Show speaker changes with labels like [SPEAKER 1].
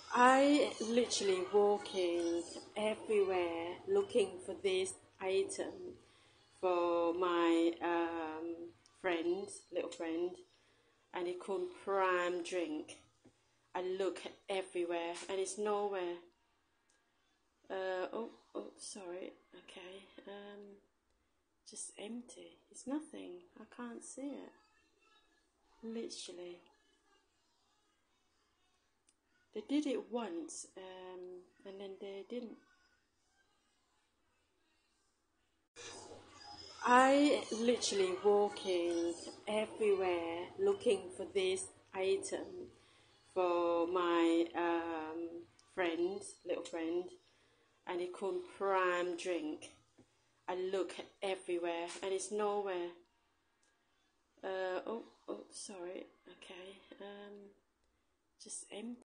[SPEAKER 1] I literally walking everywhere looking for this item for my little friend, and it called Prime Drink. I look everywhere and it's nowhere. Sorry. Okay. Just empty. It's nothing. I can't see it. Literally. They did it once, and then they didn't. I literally walking everywhere looking for this item for my little friend, and it called Prime Drink. I look everywhere and it's nowhere. Sorry. Okay. Just empty.